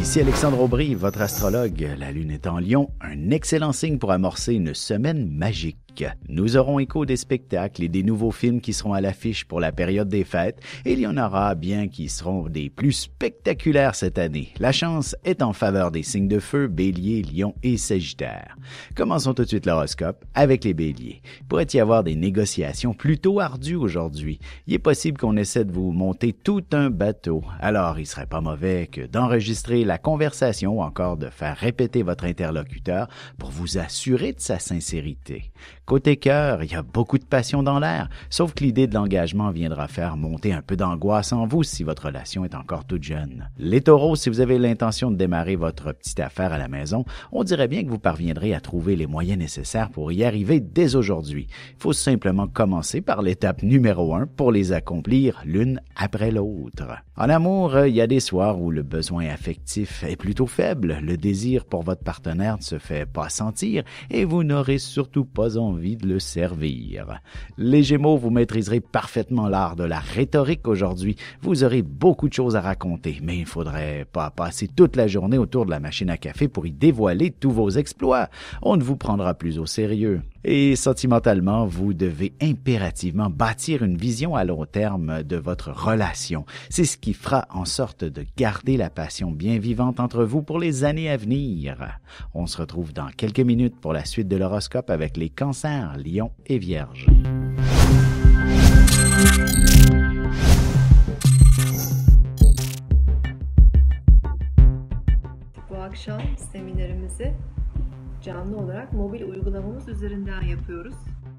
Ici Alexandre Aubry, votre astrologue. La Lune est en Lion, un excellent signe pour amorcer une semaine magique. Nous aurons écho des spectacles et des nouveaux films qui seront à l'affiche pour la période des fêtes, et il y en aura bien qui seront des plus spectaculaires cette année. La chance est en faveur des signes de feu, Bélier, Lion et Sagittaire. Commençons tout de suite l'horoscope avec les Béliers. Il pourrait y avoir des négociations plutôt ardues aujourd'hui. Il est possible qu'on essaie de vous monter tout un bateau. Alors, il serait pas mauvais que d'enregistrer la conversation ou encore de faire répéter votre interlocuteur pour vous assurer de sa sincérité. Côté cœur, il y a beaucoup de passion dans l'air, sauf que l'idée de l'engagement viendra faire monter un peu d'angoisse en vous si votre relation est encore toute jeune. Les taureaux, si vous avez l'intention de démarrer votre petite affaire à la maison, on dirait bien que vous parviendrez à trouver les moyens nécessaires pour y arriver dès aujourd'hui. Il faut simplement commencer par l'étape numéro 1 pour les accomplir l'une après l'autre. En amour, il y a des soirs où le besoin affectif est plutôt faible, le désir pour votre partenaire ne se fait pas sentir et vous n'aurez surtout pas envie de le servir. Les Gémeaux, vous maîtriserez parfaitement l'art de la rhétorique aujourd'hui. Vous aurez beaucoup de choses à raconter, mais il ne faudrait pas passer toute la journée autour de la machine à café pour y dévoiler tous vos exploits. On ne vous prendra plus au sérieux. Et sentimentalement, vous devez impérativement bâtir une vision à long terme de votre relation. C'est ce qui fera en sorte de garder la passion bien vivante entre vous pour les années à venir. On se retrouve dans quelques minutes pour la suite de l'horoscope avec les Cancers, Lions et Vierges. Bu akşam seminerimizi canlı olarak mobil uygulamamız üzerinden yapıyoruz.